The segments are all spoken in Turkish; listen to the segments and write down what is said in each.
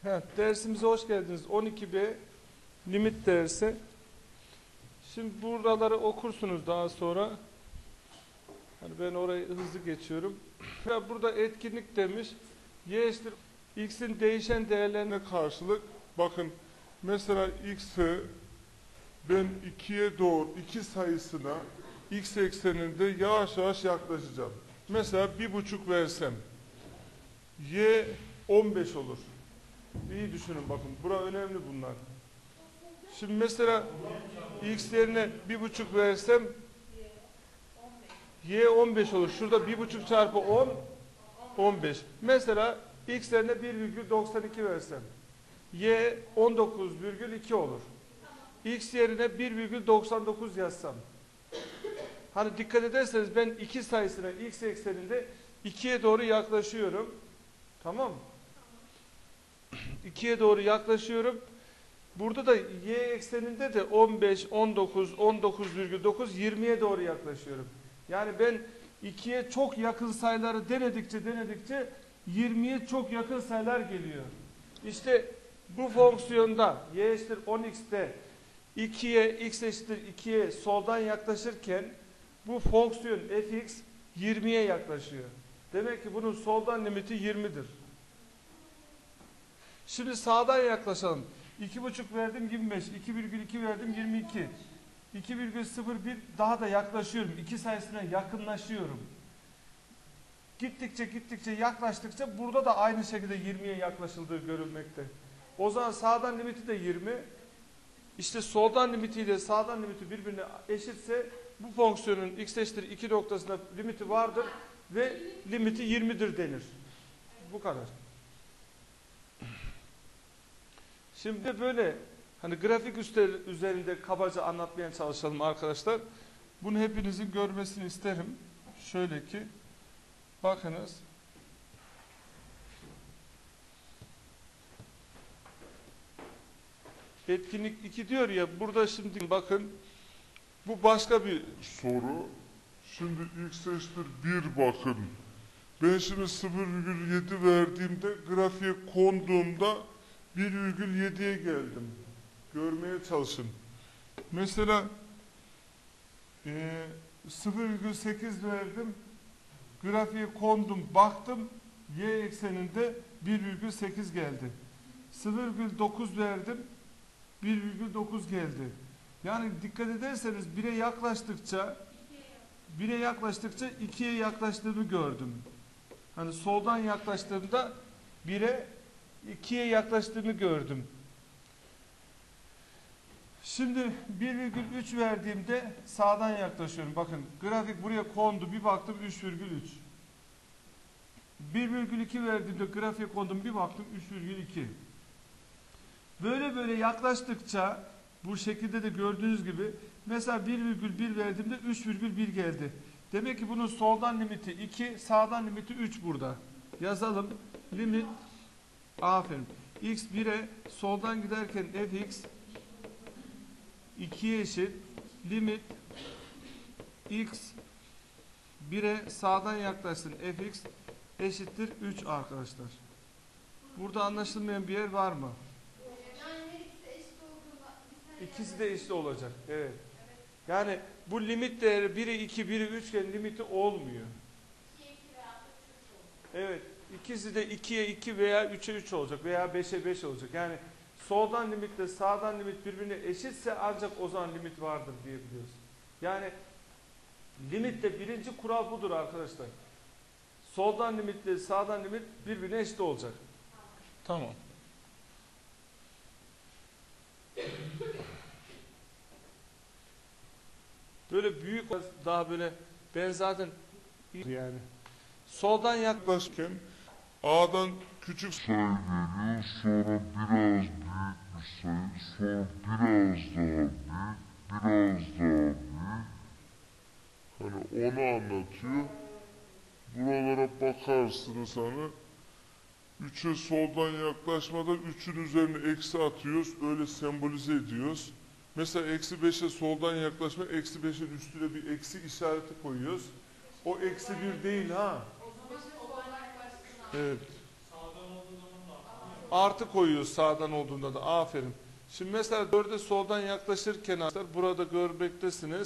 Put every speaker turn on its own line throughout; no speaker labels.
Dersimize hoş geldiniz. 12B limit dersi. Şimdi buraları okursunuz daha sonra. Hani ben orayı hızlı geçiyorum. Burada etkinlik demiş. Y eşittir x'in değişen değerlerine karşılık. Bakın mesela x'e ben 2'ye doğru 2 sayısına x ekseninde yavaş yavaş yaklaşacağım. Mesela 1,5 versem y 15 olur. İyi düşünün bakın. Bura önemli bunlar. Şimdi mesela x yerine 1,5 versem y 15 olur. Şurada 1,5 çarpı 10 15. Mesela x yerine 1,92 versem y 19,2 olur. X yerine 1,99 yazsam. Hani dikkat ederseniz ben 2 sayısına x ekseninde 2'ye doğru yaklaşıyorum. Tamam mı? 2'ye doğru yaklaşıyorum. Burada da y ekseninde de 15, 19, 19,9, 20'ye doğru yaklaşıyorum. Yani ben 2'ye çok yakın sayıları denedikçe 20'ye çok yakın sayılar geliyor. İşte bu fonksiyonda y eşittir 10x'te 2'ye x eşittir 2'ye soldan yaklaşırken bu fonksiyon fx 20'ye yaklaşıyor. Demek ki bunun soldan limiti 20'dir. Şimdi sağdan yaklaşalım. 2,5 verdim 25, 2,2 verdim 22. 2,01 daha da yaklaşıyorum. 2 sayısına yakınlaşıyorum. Gittikçe yaklaştıkça burada da aynı şekilde 20'ye yaklaşıldığı görülmekte. O zaman sağdan limiti de 20. İşte soldan limitiyle sağdan limiti birbirine eşitse bu fonksiyonun x eşittir 2 noktasında limiti vardır ve limiti 20'dir denir. Bu kadar. Şimdi böyle hani grafik üzerinde kabaca anlatmaya çalışalım arkadaşlar. Bunu hepinizin görmesini isterim. Şöyle ki bakınız. Etkinlik 2 diyor ya, burada şimdi bakın bu başka bir
soru. Şimdi x eşittir 1 bakın. Ben şimdi 0,7 verdiğimde grafiğe konduğumda 1,7'ye geldim. Görmeye çalışın. Mesela 0,8 verdim. Grafiğe kondum, baktım y ekseninde 1,8 geldi. 0,9 verdim. 1,9 geldi. Yani dikkat ederseniz 1'e yaklaştıkça 2'ye yaklaştığımı gördüm. Hani soldan yaklaştığımda 1'e 2'ye yaklaştığımı gördüm. Şimdi 1,3 verdiğimde sağdan yaklaşıyorum. Bakın grafik buraya kondu. Bir baktım 3,3. 1,2 verdiğimde grafiğe kondum. Bir baktım 3,2. Böyle yaklaştıkça bu şekilde de gördüğünüz gibi mesela 1,1 verdiğimde 3,1 geldi. Demek ki bunun soldan limiti 2, sağdan limiti 3 burada. Yazalım. Limit aferin. X 1'e soldan giderken fx 2'ye eşit. Limit x 1'e sağdan yaklaşsın fx eşittir 3 arkadaşlar. Burada anlaşılmayan bir yer var mı? İkisi de eşit olacak. Evet. Yani bu limit değeri 1'e 2, 1'e 3 iken limiti olmuyor. Evet. İkisi de 2'ye 2 veya 3'e 3 olacak veya 5'e 5 olacak. Yani soldan limitle sağdan limit birbirine eşitse ancak o zaman limit vardır diyebiliyoruz. Yani limitte birinci kural budur arkadaşlar. Soldan limitle sağdan limit birbirine eşit olacak. Tamam. Böyle büyük, daha böyle ben zaten yani soldan yaklaşırken A'dan küçük sayı geliyor, sonra biraz büyük bir sayı, sonra biraz daha büyük. Hani onu anlatıyor. Buralara bakarsınız hani 3'e soldan yaklaşmadan 3'ün üzerine eksi atıyoruz, öyle sembolize ediyoruz. Mesela eksi 5'e soldan yaklaşma, eksi 5'in üstüne bir eksi işareti koyuyoruz. O eksi 1 değil ha. Evet.
Artı koyuyoruz sağdan olduğunda da. Aferin. Şimdi mesela 4'e soldan yaklaşırken arkadaşlar burada görmektesiniz.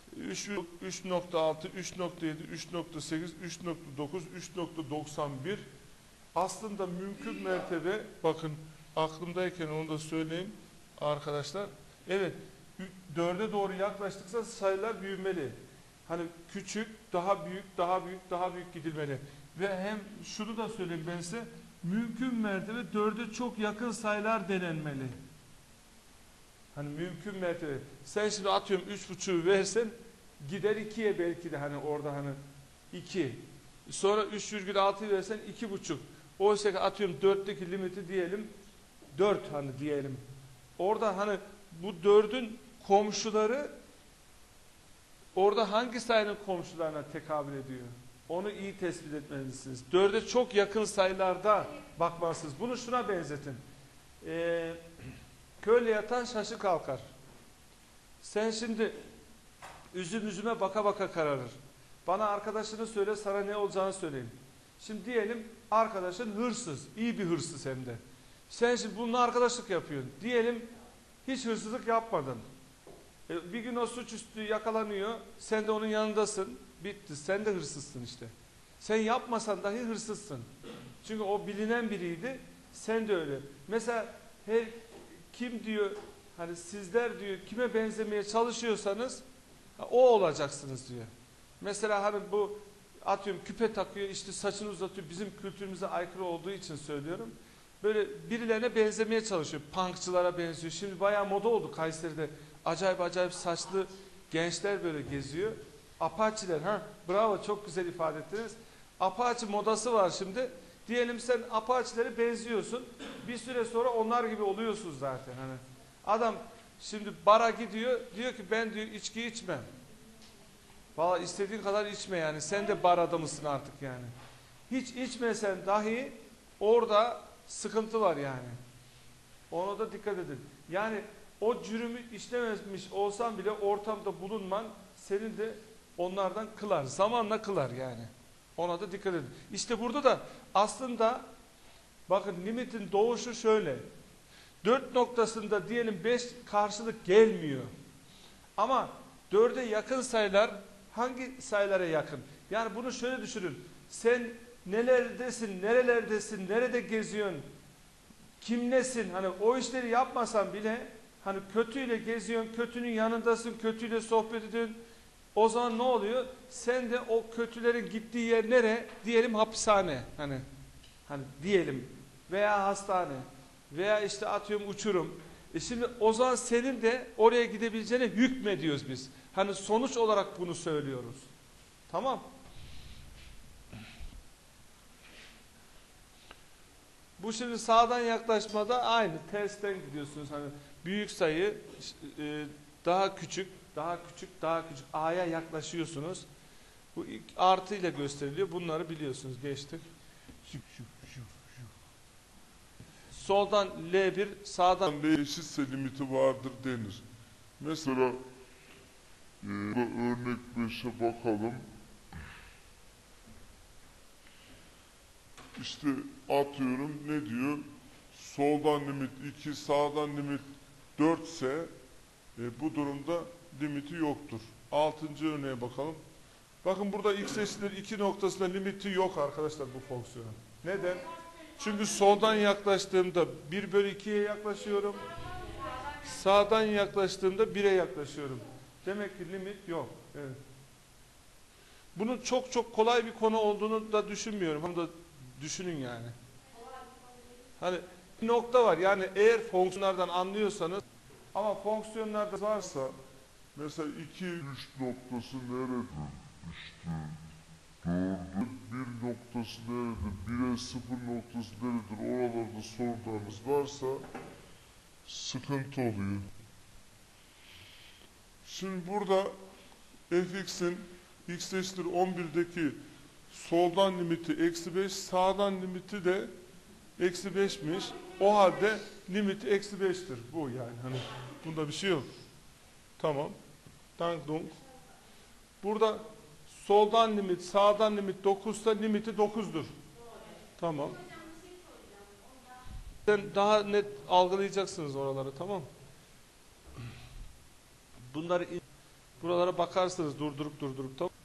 3.6, 3.7, 3.8, 3.9, 3.91. Aslında mümkün mertebe, bakın aklımdayken onu da söyleyeyim arkadaşlar. Evet, 4'e doğru yaklaştıkça sayılar büyümeli. Hani küçük, daha büyük, daha büyük, daha büyük gidilmeli. Ve hem şunu da söyleyeyim ben size, mümkün mertebe 4'e çok yakın sayılar denenmeli. Hani mümkün mertebe. Sen şimdi atıyorum 3.5'u versen gider 2'ye belki de, hani orada hani 2. Sonra 3,6'yı versen 2.5. Oysa ki atıyorum 4'teki limiti diyelim 4 hani diyelim. Orada hani bu 4'ün komşuları orada hangi sayının komşularına tekabül ediyor? Onu iyi tespit etmelisiniz. 4'e çok yakın sayılarda bakmalısınız. Bunu şuna benzetin. Köyle yatan şaşı kalkar. Sen şimdi üzüme baka baka kararır. Bana arkadaşını söyle, sana ne olacağını söyleyeyim. Şimdi diyelim arkadaşın hırsız, iyi bir hırsız hem de. Sen şimdi bununla arkadaşlık yapıyorsun. Diyelim hiç hırsızlık yapmadın. Bir gün o suçüstü yakalanıyor, sen de onun yanındasın. Bitti, sen de hırsızsın işte. Sen yapmasan dahi hırsızsın. Çünkü o bilinen biriydi, sen de öyle. Mesela her kim diyor, hani sizler diyor kime benzemeye çalışıyorsanız o olacaksınız diyor. Mesela hani bu atıyorum küpe takıyor, işte saçını uzatıyor, bizim kültürümüze aykırı olduğu için söylüyorum. Böyle birilerine benzemeye çalışıyor, punkçılara benziyor. Şimdi bayağı moda oldu Kayseri'de, acayip acayip saçlı gençler böyle geziyor. Apaçiler, bravo, çok güzel ifade ettiniz. Apaçi modası var şimdi. Diyelim sen Apaçilere benziyorsun. Bir süre sonra onlar gibi oluyorsun zaten. Hani adam şimdi bara gidiyor, diyor ki ben diyor içki içmem. Vallahi istediğin kadar içme yani. Sen de bar adamısın artık yani. Hiç içmesen dahi orada sıkıntı var yani. Ona da dikkat edin. Yani o cürümü işlememiş olsan bile ortamda bulunman senin de onlardan kılar. Zamanla kılar yani. Ona da dikkat edin. İşte burada da aslında bakın limitin doğuşu şöyle. 4 noktasında diyelim 5 karşılık gelmiyor. Ama 4'e yakın sayılar hangi sayılara yakın? Yani bunu şöyle düşünün. Sen nelerdesin, nerelerdesin, nerede geziyorsun, kimlesin? Hani o işleri yapmasan bile hani kötüyle geziyorsun, kötünün yanındasın, kötüyle sohbet ediyorsun. O zaman ne oluyor? Sen de o kötülerin gittiği yer nere? Diyelim hapishane. Hani diyelim veya hastane veya işte atıyorum uçurum. Şimdi o zaman senin de oraya gidebileceğine hükmediyoruz biz. Hani sonuç olarak bunu söylüyoruz. Tamam. Bu şimdi sağdan yaklaşmada aynı. Tersten gidiyorsunuz. Hani büyük sayı daha küçük, daha küçük, daha küçük. A'ya yaklaşıyorsunuz. Bu ilk artıyla gösteriliyor. Bunları biliyorsunuz. Geçtik. Soldan L1, sağdan
L eşitse limiti vardır denir. Mesela örnek 5'e bakalım. İşte atıyorum ne diyor? Soldan limit 2, sağdan limit 4 ise bu durumda limiti yoktur. 6. örneğe bakalım. Bakın burada x eşittir 2 noktasında limiti yok arkadaşlar bu fonksiyonun. Neden? Çünkü soldan yaklaştığımda 1/2'ye yaklaşıyorum. Sağdan yaklaştığımda 1'e yaklaşıyorum. Demek ki limit yok. Evet. Bunun çok çok kolay bir konu olduğunu da düşünmüyorum. Onu da düşünün yani. Hani bir nokta var. Yani eğer fonksiyonlardan anlıyorsanız, ama fonksiyonlarda varsa mesela 2, 3 noktası neredir? İşte 4'ün 1 noktası neredir? 1'e 0 noktası neredir? Oralarda sorularınız varsa sıkıntı oluyor. Şimdi burada fx'in x eşittir 11'deki soldan limiti -5, sağdan limiti de -5'miş. O halde limiti -5'tir. Bu yani. Hani bunda bir şey yok. Tamam. Dank dunk. Burada soldan limit, sağdan limit 9'sa limiti 9'dur. Tamam.
Daha net algılayacaksınız oraları, tamam. Bunları buralara bakarsınız durdurup tamam.